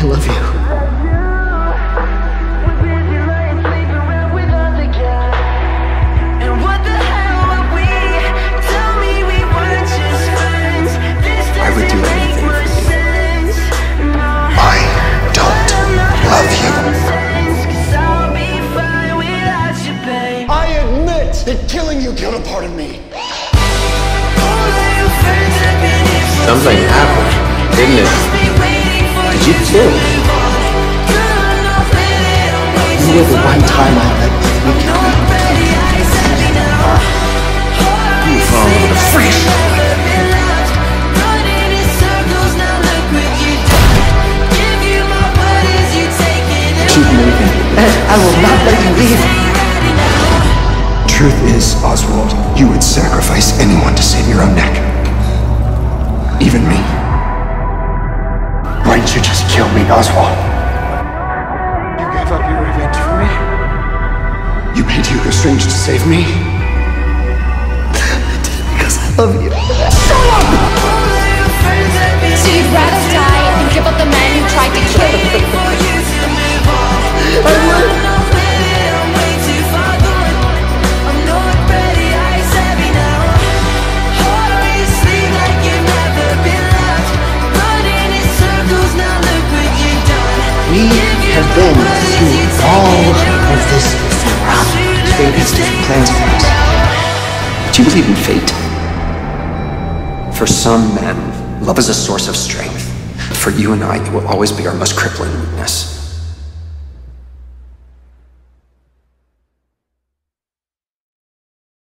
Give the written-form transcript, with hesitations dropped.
love you. I would do anything for you. I don't love you. I admit that killing you killed a part of me. Something happened, didn't it? Did you kill? You were the one time I let you kill me. You followed a freak. Keep moving, and I will not let you leave. Truth is, Oswald, you would sacrifice anyone to save your own neck. Even me. Why didn't you just kill me, Oswald? You gave up your revenge for me? You made Hugo Strange to save me? I did it because I love you. So you'd rather die than give up the man you tried to kill? I would. We have been through all of this before. Fate has different plans for us. Do you believe in fate? For some men, love is a source of strength. For you and I, it will always be our most crippling weakness.